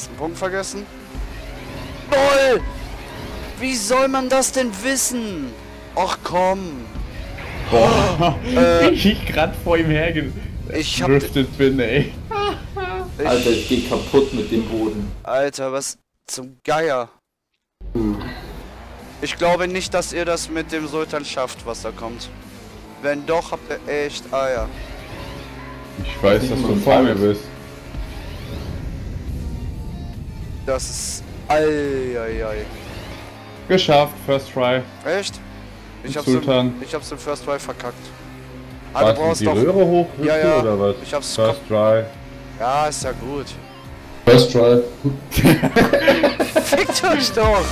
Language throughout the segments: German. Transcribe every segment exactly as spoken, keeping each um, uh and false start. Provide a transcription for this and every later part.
Einen Punkt vergessen. LOL! Wie soll man das denn wissen? Ach komm. Boah, äh, ich grad vor ihm hergedriftet bin, ey. Ich, Alter, ich geh kaputt mit dem Boden. Alter, was zum Geier. Hm. Ich glaube nicht, dass ihr das mit dem Sultan schafft, was da kommt. Wenn doch, habt ihr echt Eier. Ich weiß, dass du vor mir bist. Das ist... Eieiei. Geschafft, first try. Echt? Ich hab's, Sultan. im, ich hab's im First Try verkackt. Ah, Was, du brauchst die doch... Röhre hoch Ja, ja. oder was? Ich hab's... First try. Ja, ist ja gut. First try. Fickt euch doch!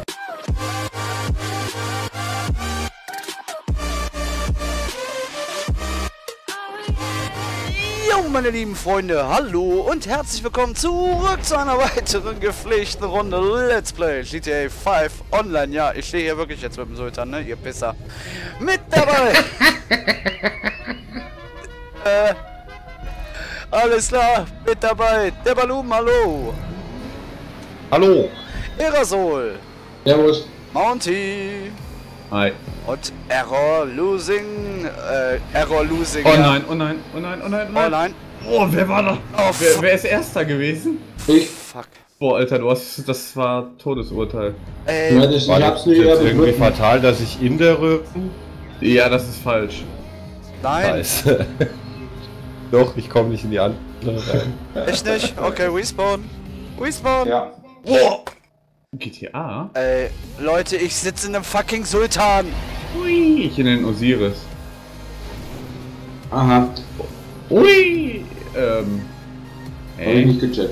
Jo, meine lieben Freunde, hallo und herzlich willkommen zurück zu einer weiteren gepflegten Runde Let's Play G T A fünf Online. Ja, ich stehe hier wirklich jetzt mit dem Sultan, ne, ihr Pisser. Mit dabei! äh... Alles klar, mit dabei, der Balloon, hallo! Hallo! Erasol! Servus. Mounty! Hi. Und Error Losing, äh, Error Losing. Oh ja. nein, oh nein, oh nein, oh nein, oh nein. Oh nein. Oh, wer war da? Oh, wer, wer ist Erster gewesen? Ich. Fuck. Boah, Alter, du hast, das war Todesurteil. Ey, Ja, das, ich War hab's das nur jetzt eher irgendwie begründen. fatal, dass ich in der Röhre... Ja, das ist falsch. nein, Scheiße. Doch, ich komme nicht in die andere rein. echt nicht? Okay, respawn. Respawn. Ja. Wow. G T A? Ey, Leute, ich sitze in einem fucking Sultan. Ui, ich in den Osiris. Aha. Ui, ähm. Hab ich Ey. nicht gecheckt.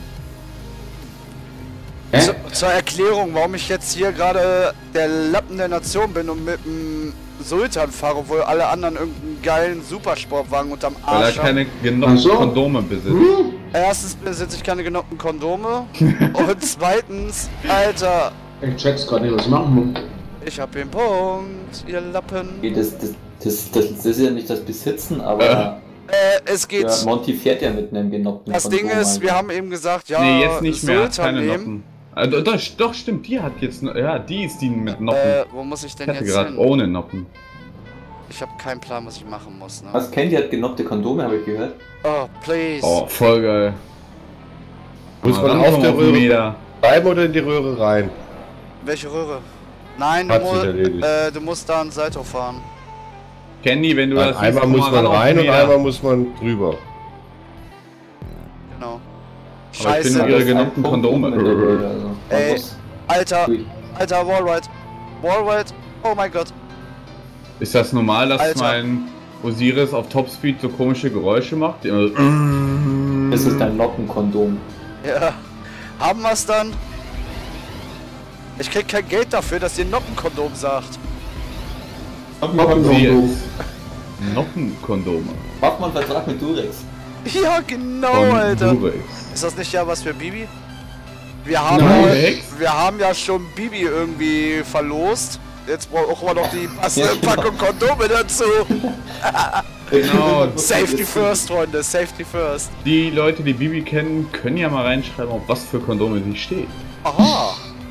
Hä? Zu, zur Erklärung, warum ich jetzt hier gerade der Lappen der Nation bin und mit dem Sultan fahre, obwohl alle anderen irgendeinen geilen Supersportwagen unterm Weil er Arsch haben. keine genommenen Ach so. Kondome besitzt. Hm? Erstens besitze ich keine genommenen Kondome und zweitens, Alter, Ich check's gerade nicht, was machen wir? ich hab den Punkt, ihr Lappen. Okay, das, das, das, das, das ist ja nicht das Besitzen, aber Äh, es geht... ja, Monty fährt ja mit einem genockten Das Ding Kondom, ist, Alter. wir haben eben gesagt, ja, Nee, jetzt nicht mehr, hat Sultan keine nehmen. Noppen. Ah, doch, doch, doch, stimmt, die hat jetzt, no- ja, die ist die mit Noppen. Äh, wo muss ich ich denn hatte jetzt gerade hin? ohne Noppen. Ich habe keinen Plan, was ich machen muss, ne? Was kennt ihr, hat genockte Kondome, habe ich gehört. Oh, please. Oh, voll geil. Muss Mal man rankommen auf der den Röhre Meter. bleiben oder in die Röhre rein? Welche Röhre? Nein, du, Hat sich mu erledigt. äh, du musst da an Seite fahren. Candy, wenn du Nein, das einmal siehst, muss komm man mal ran auf rein den und Meter. einmal muss man drüber. Genau. Aber ich Scheiße. finde ihre Das ist ein genommten Punkt Kondome. oben in der Röhre, also. Man Ey. muss Alter, durch. Alter, Wallride. Wallride. Oh mein Gott. Ist das normal, dass Alter. mein Osiris auf Topspeed so komische Geräusche macht? Die immer so Das ist dein Noppenkondom. Ja. Haben wir's dann? Ich krieg kein Geld dafür, dass ihr Noppenkondom sagt. Sie jetzt. Noppenkondome. Mach mal einen Vertrag mit Durex. Ja, genau, Von Alter. Durex. Ist das nicht ja was für Bibi? Wir haben, Durex? wir haben ja schon Bibi irgendwie verlost. Jetzt brauchen wir noch die passende Packung Kondome dazu. Genau. Safety first, Freunde. Safety first. Die Leute, die Bibi kennen, können ja mal reinschreiben, auf was für Kondome sie steht. Aha.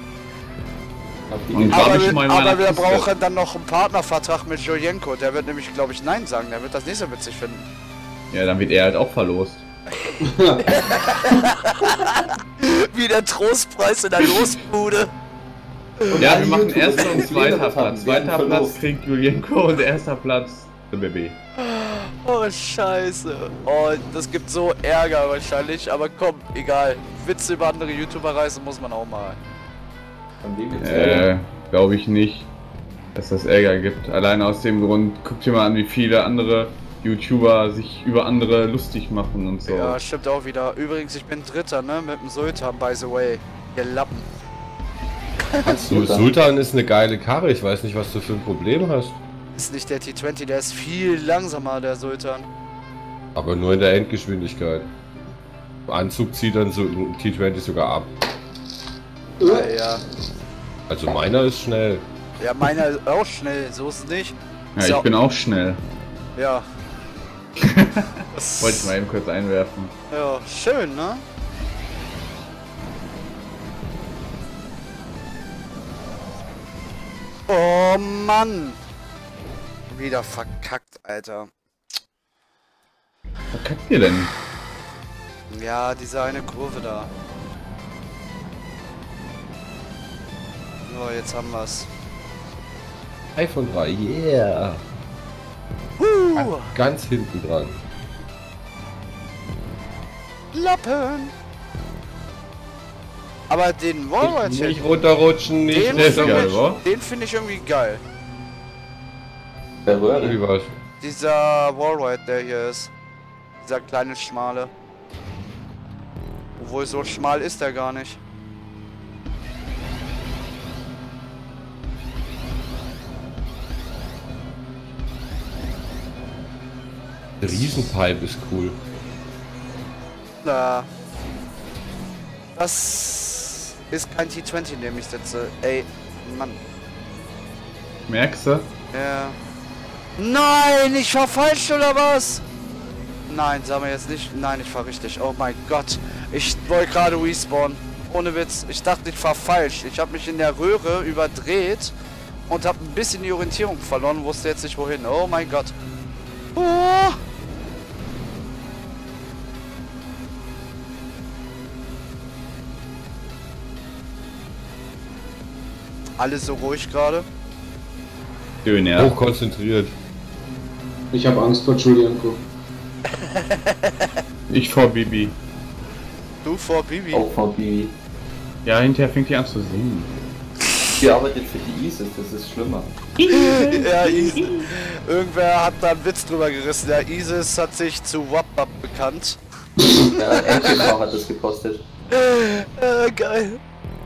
Und Aber, hab ich wir, schon mal in meiner aber wir Kiste. brauchen dann noch einen Partnervertrag mit Julienko. Der wird nämlich, glaube ich, Nein sagen. Der wird das nicht so witzig finden. Ja, dann wird er halt auch verlost. Wie der Trostpreis in der Losbude. Ja, wir machen YouTuber, erster die und viele zweiter das haben, Platz. werden Zweiter Platz verlost. kriegt Julienko und erster Platz der B B. Oh, scheiße. Oh, das gibt so Ärger wahrscheinlich. Aber komm, egal. Witze über andere YouTuber reißen muss man auch mal. Von wem jetzt Ärger? Äh, glaube ich nicht, dass das Ärger gibt. Allein aus dem Grund, guck dir mal an, wie viele andere YouTuber sich über andere lustig machen und so. Ja, stimmt auch wieder. Übrigens, ich bin Dritter, ne? Mit dem Sultan, by the way. Ihr Lappen. Du, Sultan ist eine geile Karre, ich weiß nicht, was du für ein Problem hast. Ist nicht der T zwanzig, der ist viel langsamer, der Sultan. Aber nur in der Endgeschwindigkeit. Im Anzug zieht dann so ein T zwanzig sogar ab. Ja, ja. Also meiner ist schnell. Ja, meiner ist auch schnell, so ist es nicht. Ja, So. ich bin auch schnell. Ja. Wollte ich mal eben kurz einwerfen. Ja, schön, ne? Oh Mann! Wieder verkackt, Alter. Was kackt ihr denn? Ja, diese eine Kurve da. So, jetzt haben wir's. drei von drei, yeah. Huh! Ganz hinten dran. Lappen! Aber den Wallride hier, Nicht runterrutschen, nicht. den der ist finde geil, ich, wa? den finde ich irgendwie geil. Der Röhre. Wie war's? Dieser Wallride, der hier ist. Dieser kleine Schmale. Obwohl, so schmal ist er gar nicht. Der Riesenpipe ist cool. Na. Das ist kein T zwanzig, in dem ich sitze. Ey, Mann. Merkst du? Ja. Nein, ich fahr falsch oder was? Nein, sagen wir jetzt nicht. Nein, ich fahr richtig. Oh mein Gott. Ich wollte gerade respawnen. Ohne Witz. Ich dachte, ich fahr falsch. Ich habe mich in der Röhre überdreht und habe ein bisschen die Orientierung verloren. Wusste jetzt nicht wohin. Oh mein Gott. Oh. Alles so ruhig gerade. Schön, ja. Hochkonzentriert. Ich habe Angst vor Julianko. Ich vor Bibi. Du vor Bibi. Auch von Bibi. Ja, hinterher fängt die an zu singen. Die arbeitet für die ISIS, das ist schlimmer. Ja, Isis. Irgendwer hat da einen Witz drüber gerissen. Der Isis hat sich zu Wap-Wap bekannt. Ja, N T V hat das gepostet. Äh, geil.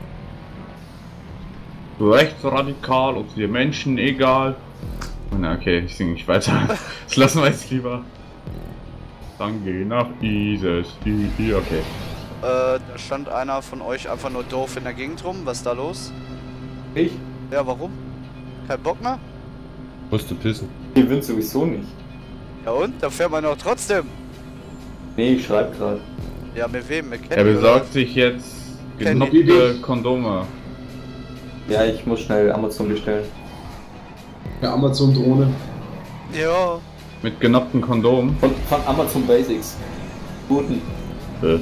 Rechtsradikal und wir Menschen egal. Na okay, ich singe nicht weiter. Das lassen wir jetzt lieber. Dann geh nach Isis. I, I, okay. Äh, da stand einer von euch einfach nur doof in der Gegend rum. Was ist da los? Ich? Ja, warum? Kein Bock mehr? Musste pissen. Ich gewinnt sowieso nicht. Ja und? Da fährt man doch trotzdem. Nee, ich schreib grad. Ja, mit wem? Mit Kenny, Er oder? besorgt sich jetzt Kenny. genoppte Kondome. Ja, ich muss schnell Amazon bestellen. Ja, Amazon-Drohne. Ja. Mit genoppten Kondomen. Von, von Amazon Basics. Guten. Äh.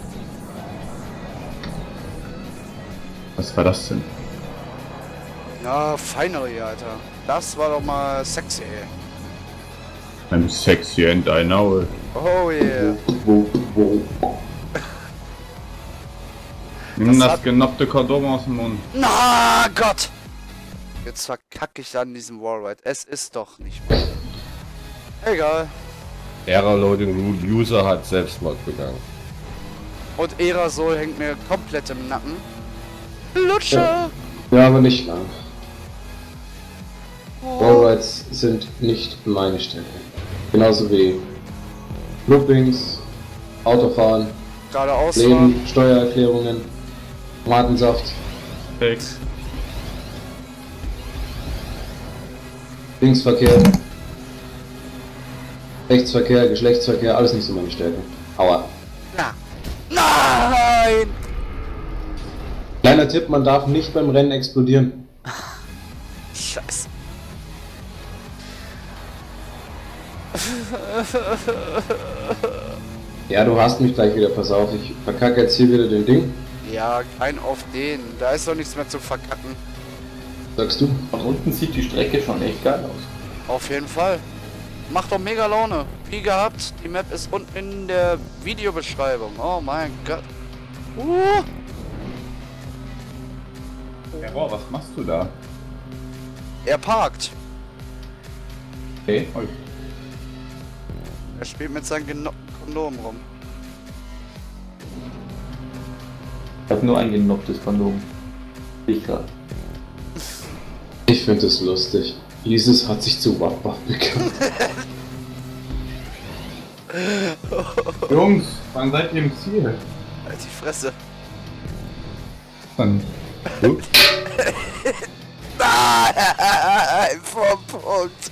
Was war das denn? Ja, finally, Alter. Das war doch mal sexy. I'm sexy and I know it. Oh yeah. Wo, wo? Nimm Das das, hat- genoppte Kondom aus dem Mund. Na Gott! Jetzt verkacke ich an diesem Wallride. Es ist doch nicht mehr. Egal. Error Loading Rule User hat Selbstmord begangen. Und Erasol hängt mir komplett im Nacken. Lutscher! Ja, aber nicht lang. Oh. Wallrides sind nicht meine Stärke. Genauso wie Loopings, Autofahren, Geradeaus fahren. Leben, Steuererklärungen, Tomatensaft, Fake. Linksverkehr, Rechtsverkehr, Geschlechtsverkehr, alles nicht so meine Stärke. Aua. Na. Nein! Kleiner Tipp, man darf nicht beim Rennen explodieren. Scheiße. Ja, du hast mich gleich wieder, pass auf, ich verkacke jetzt hier wieder den Ding. Ja, kein auf den. Da ist doch nichts mehr zu verkacken. Sagst du? Von unten sieht die Strecke schon echt geil aus. Auf jeden Fall. Macht doch mega Laune. Wie gehabt, die Map ist unten in der Videobeschreibung. Oh mein Gott. Uh. Ja, boah, was machst du da? Er parkt. Okay. Er spielt mit seinen genoppten Kondomen rum. Ich hab nur ein genopptes Kondom. Ich grad. Ich finde es lustig. ISIS hat sich zu Wappa bekannt. Jungs, wann seid ihr im Ziel? Halt die Fresse. Dann. Nein, vom Punkt.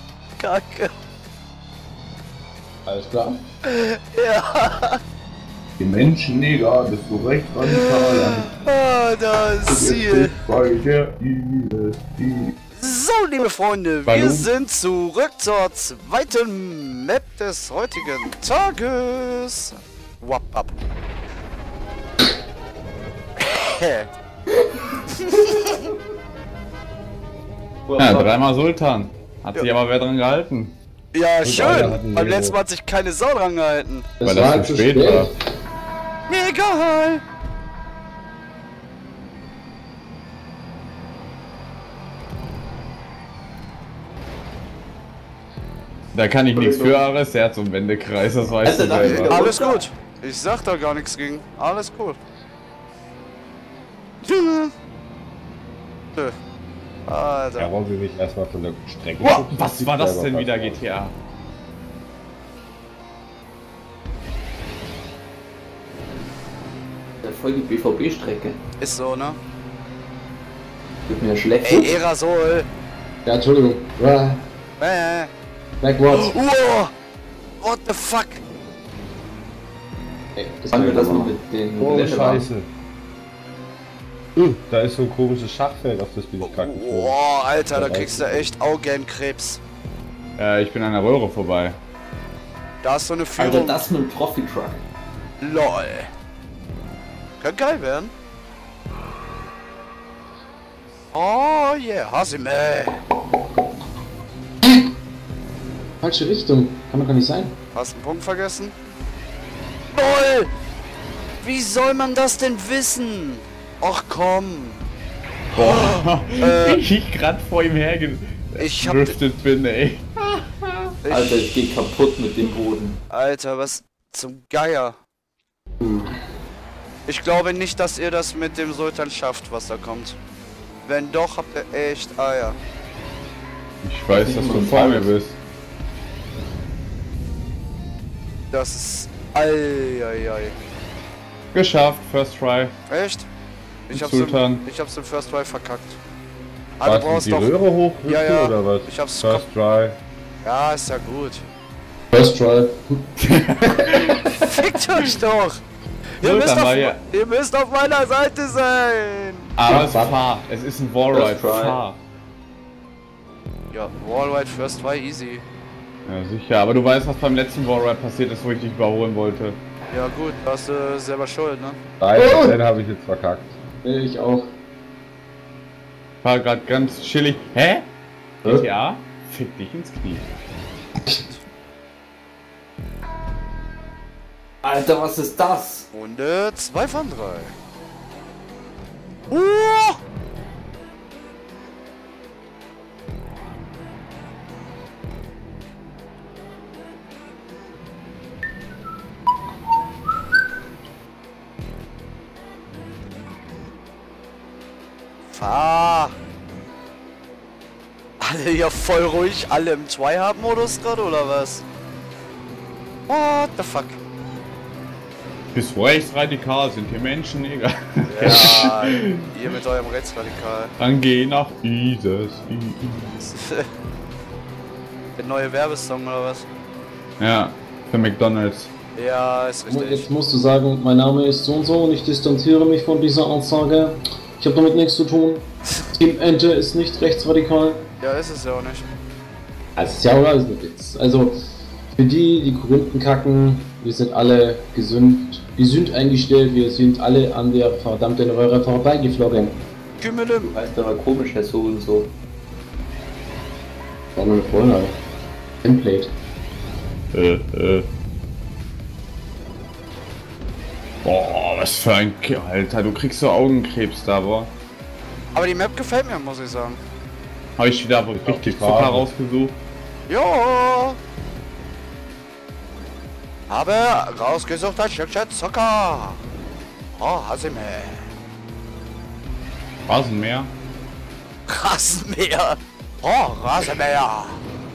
Kacke. Alles klar? Ja. Die Menschen egal, bist du recht radikal. Ah, das Ziel. Bei der I S I. So, liebe Freunde, wir Hallo. sind zurück zur zweiten Map des heutigen Tages. Wap, wap. Ja, dreimal Sultan. Hat Ja. sich aber wer dran gehalten. Ja, alle hatten schön. Beim Nero. letzten Mal hat sich keine Sau dran gehalten. Weil das zu spät war. Mir egal. Da kann ich nichts für, Ares, der hat so einen Wendekreis, das weißt du Alter, selber. Alles gut. Ich sag da gar nichts gegen. Alles cool. Nö. Ja, Alter. wollen wir mich erstmal von der Strecke. Wow, gucken? was war das Selber denn wieder, was. G T A? Ja, voll die B V B-Strecke. Ist so, ne? Wird mir schlecht. Ey, Erasol. Ja, Entschuldigung. Ah, Äh. Backwards. Wow. What the fuck? Ey, das Fangen wir kann ich das mal machen. mit den Oh, Geländewagen. Scheiße. Uh, da ist so ein komisches Schachfeld, auf das bin ich kacke. Boah, Alter, da kriegst du echt Augenkrebs. Äh, ich bin an der Röhre vorbei. Da ist so eine Alter, Führung. das mit dem Trophy-Truck. LOL. Könnte geil werden. Oh yeah, Hasime. Falsche Richtung. Kann doch gar nicht sein. Hast einen Punkt vergessen? LOL. Wie soll man das denn wissen? Ach komm. Äh, ich ich grad vor ihm Ich hab- hergedriftet bin, ey. Alter, Ich, ich geh kaputt mit dem Boden. Alter, was zum Geier. Ich glaube nicht, dass ihr das mit dem Sultan schafft, was da kommt. Wenn doch, habt ihr echt Eier. Ich weiß, dass du vor mir bist. Das ist... Eieiei. Geschafft, first try. Echt? Ich hab's, im, Sultan. ich hab's im First Try verkackt. Ah, du Was, brauchst die doch... Röhre hoch Ja, ja. oder was? Ich hab's First try. Ja, ist ja gut. First try. Fickt euch doch! Ihr Sultan müsst, auf, war ja- ihr müsst auf meiner Seite sein! Aber Ja, es ist warte. fahr. Es ist ein Wallride. First try. Fahr. Ja, Wallride First Try easy. Ja, sicher. Aber du weißt, was beim letzten Wallride passiert ist, wo ich dich überholen wollte. Ja gut, da hast du selber Schuld, ne? drei Prozent habe ich jetzt verkackt. Nee, ich auch. War grad ganz chillig. Hä? Hä? G T A? Fick dich ins Knie. Alter, was ist das? Runde zwei von drei. Uh! Fahr! Alle hier voll ruhig, alle im Tryhard-Modus gerade oder was? What the fuck? Bist du rechtsradikal? Sind hier Menschen? Egal. Ja, ihr mit eurem Rechtsradikal. Dann geh nach Isis. Der neue Werbesong oder was? Ja, für McDonalds. Ja, ist Jetzt richtig. musst du sagen, mein Name ist so und so und ich distanziere mich von dieser Aussage. Ich habe damit nichts zu tun. Team Ente ist nicht rechtsradikal. Ja, ist es ja auch nicht. Also, ist ja oder ist ein Witz. Also, für die, die Korinthen kacken, wir sind alle gesund, gesund eingestellt, wir sind alle an der verdammten Röhre vorbeigeflogen. Kümmelem. Du heißt aber komisch, Herr so und so. War nur eine Vorlage. Template. Äh, äh. Boah, was für ein K Alter, du kriegst so Augenkrebs da, boah. Aber die Map gefällt mir, muss ich sagen. Habe ich wieder richtig Zucker Farbe. rausgesucht. Jo! Habe rausgesucht ein Stückchen Zucker. Oh, Hasime. Rasenmäher. Rasenmäher. Oh, Rasenmäher.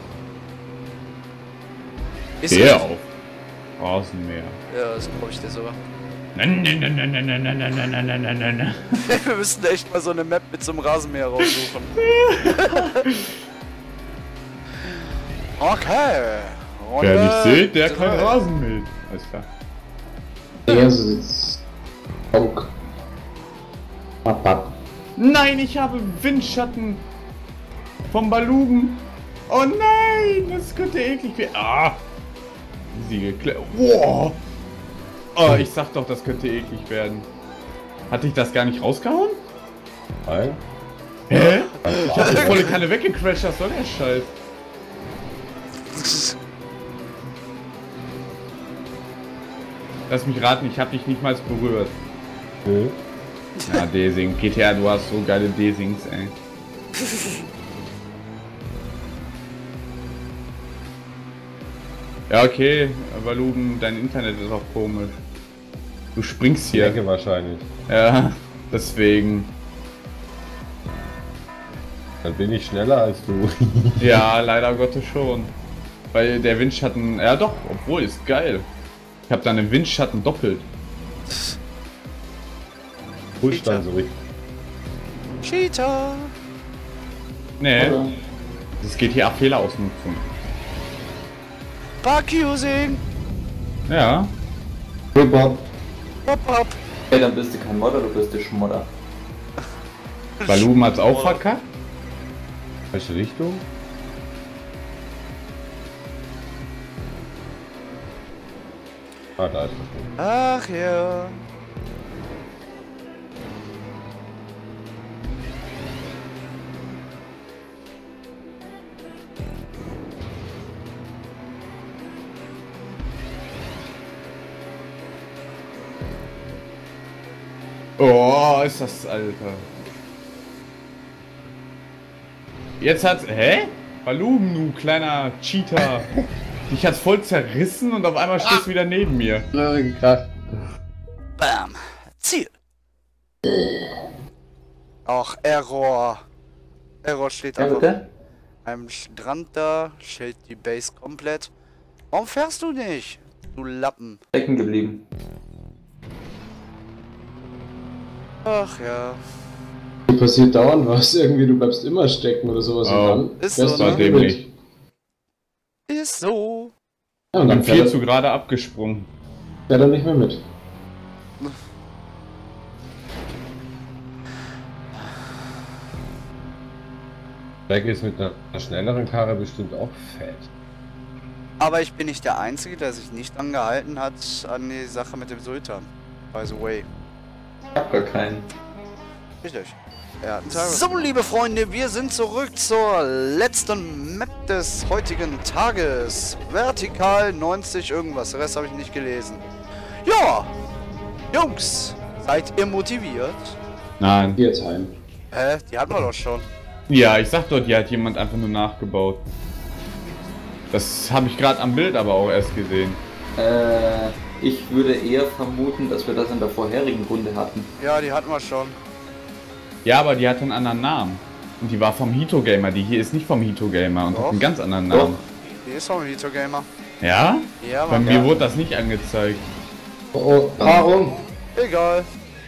Ist Geh gut. auf. Rasenmäher. Ja, das glaube ich dir sogar. Nein, nein, nein, nein, nein, nein, nein, nein, nein, nein, nein, nein, nein. Wir müssten echt mal so eine Map mit so einem Rasenmäher raussuchen. Okay. Runde Wer nicht sieht, der drei. kein Rasen mäht. Alles klar. Ja, so ist. Bonk. Bap, bap. Nein, ich habe Windschatten vom Baluben. Oh nein, das könnte eklig werden. Ah! Sie geklärt. Wow! Oh, ich sag doch, das könnte eklig werden. Hatte ich das gar nicht rausgehauen? Nein. Hä? Ich hab die volle Kanne weggecrashed, was soll der Scheiß? Lass mich raten, ich hab dich nicht mal berührt. Nö. Ja, D-Sing. G T A, du hast so geile D-Sings, ey. Ja, okay, Baluben, dein Internet ist auch komisch. Du springst hier. Ecke wahrscheinlich. Ja, deswegen. Dann bin ich schneller als du. Ja, leider Gottes schon. Weil der Windschatten, ja doch, obwohl, ist geil. Ich hab dann den Windschatten doppelt. Pusht dann so richtig. Cheater! Nee, das G T A-Fehlerausnutzung. Bug using! Ja. Rip-Up. Hop, hop! Hey, dann bist du kein Modder, du bist der Schmodder. Baluben hat's auch verkackt. Welche Richtung? Ah, da ist das. Ach ja. Oh, ist das Alter. Jetzt hat's. Hä? Baluben, du kleiner Cheater. Dich hat's voll zerrissen und auf einmal stehst du wieder neben mir. Kraft. Bam! Ziel! Auch Error. Error steht Ja, einfach bitte? am Strand da, schild die Base komplett. Warum fährst du nicht? Du Lappen. Stecken geblieben. Ach ja. Hier passiert dauernd was, irgendwie, du bleibst immer stecken oder sowas. Oh, und dann ist fährst so, du ne? nicht mit. Dämlich. Ist so. Ja, und Dann dann viel fährt zu er, gerade abgesprungen. fährt er nicht mehr mit. Jack ist mit einer schnelleren Karre bestimmt auch fett. Aber ich bin nicht der Einzige, der sich nicht angehalten hat an die Sache mit dem Sultan. By the way. Ich hab gar keinen. Richtig. Er hat einen Tag. So, liebe Freunde, wir sind zurück zur letzten Map des heutigen Tages. Vertikal neunzig irgendwas. Den Rest habe ich nicht gelesen. Ja. Jungs, seid ihr motiviert? Nein. Geh jetzt heim. Hä? Die hatten wir doch schon. Ja, ich sag doch, die hat jemand einfach nur nachgebaut. Das habe ich gerade am Bild aber auch erst gesehen. Äh, ich würde eher vermuten, dass wir das in der vorherigen Runde hatten. Ja, die hatten wir schon. Ja, aber die hatte einen anderen Namen. Und die war vom Hito Gamer. Die hier ist nicht vom Hito Gamer und Doch. hat einen ganz anderen Doch. Namen. Die ist vom Hito Gamer. Ja? Ja, Bei Mann. mir ja. wurde das nicht angezeigt. Oh, oh, Paarung. Egal.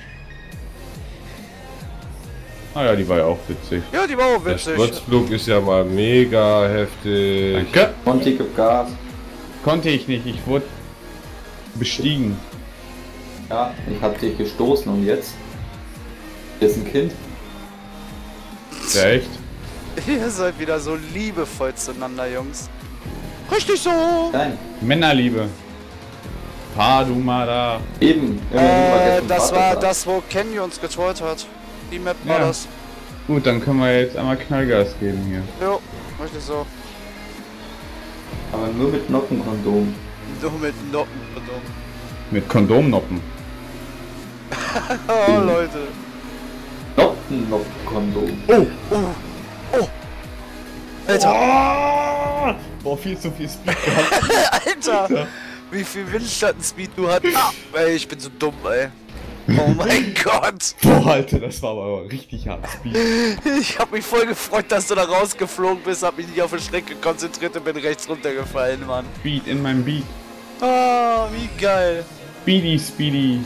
Ah ja, die war ja auch witzig. Ja, die war auch Der witzig. Sturzflug ist ja mal mega heftig. Danke. Monty gibt Gas. Konnte ich nicht. Ich wurde bestiegen. Ja, ich hab dich gestoßen und jetzt? Ist ein Kind. Ja, echt? Ihr seid wieder so liebevoll zueinander, Jungs. Richtig so. Nein. Männerliebe. Padumada. Eben. Immerhin Äh, vergessen, das Vater war sagt. das, wo Kenny uns getrollt hat. Die Map war Ja. das. Gut, dann können wir jetzt einmal Knallgas geben hier. Jo, richtig so. Aber nur mit Nockenkondom. Nur mit Noppen, verdammt. Mit Kondomnoppen. Oh, Leute. Nocken-Nockenkondom. Oh! Oh. Alter, Oh! Boah, viel zu viel Speed gehabt. Alter. Wie viel Windschattenspeed du hast. Ah, ey, ich bin so dumm, ey. Oh mein Gott. Boah, Alter, das war aber richtig hart Speed. Ich hab mich voll gefreut, dass du da rausgeflogen bist, hab mich nicht auf die Strecke konzentriert und bin rechts runtergefallen, Mann. Speed in meinem Beat. Ah, wie geil. Speedy, Speedy.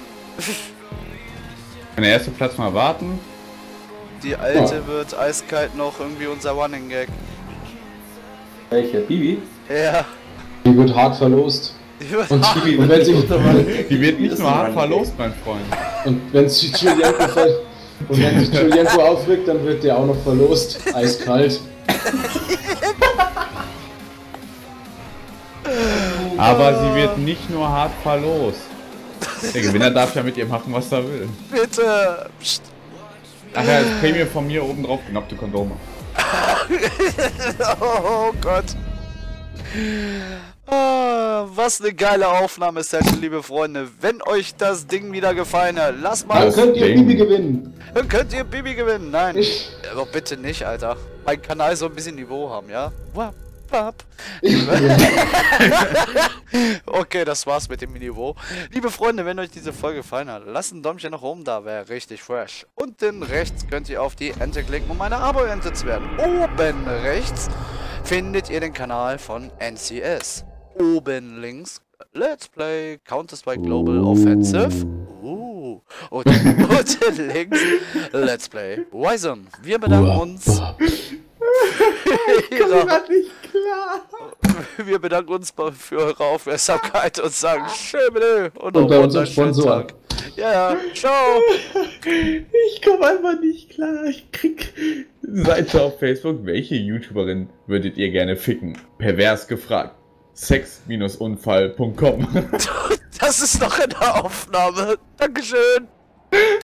Kann der erste Platz mal warten? Die alte wird eiskalt noch irgendwie unser Running Gag. Welcher? Bibi? Ja. Die wird hart verlost. Und, und wenn sich Die wird nicht nur hart verlost, mein Freund. und wenn sich Julienko ver- und wenn sich Julienko aufregt, dann wird der auch noch verlost. Eiskalt. Aber sie wird nicht nur hart verlost. Der Gewinner darf ja mit ihr machen, was er will. Bitte. Psst. Ach ja, das Prämie von mir oben drauf, knappte Kondome. Oh Gott. Ah, was eine geile Aufnahmesession, liebe Freunde. Wenn euch das Ding wieder gefallen hat, lasst mal. Dann könnt ihr Ding. Bibi gewinnen. Dann könnt ihr Bibi gewinnen. Nein. Aber bitte nicht, Alter. Mein Kanal soll ein bisschen Niveau haben, ja? Wap, wap. Okay, das war's mit dem Niveau. Liebe Freunde, wenn euch diese Folge gefallen hat, lasst ein Däumchen nach oben da, wäre richtig fresh. Unten rechts könnt ihr auf die Ente klicken, um eine Abo-Ente zu werden. Oben rechts findet ihr den Kanal von N C S. Oben links Let's Play Counter-Strike Global Offensive. Uh. Und unten links Let's Play Wyzen. Wir bedanken uns. ihrer, nicht klar. wir bedanken uns für eure Aufmerksamkeit und sagen Schöne und, Und noch bei einen unserem wunderschönen Sponsor. Tag. Ja, ja, ciao. Ich komme einfach nicht klar. Ich krieg Seite auf Facebook. Welche YouTuberin würdet ihr gerne ficken? Pervers gefragt. sex Unfall punkt com Das ist noch in der Aufnahme. Dankeschön.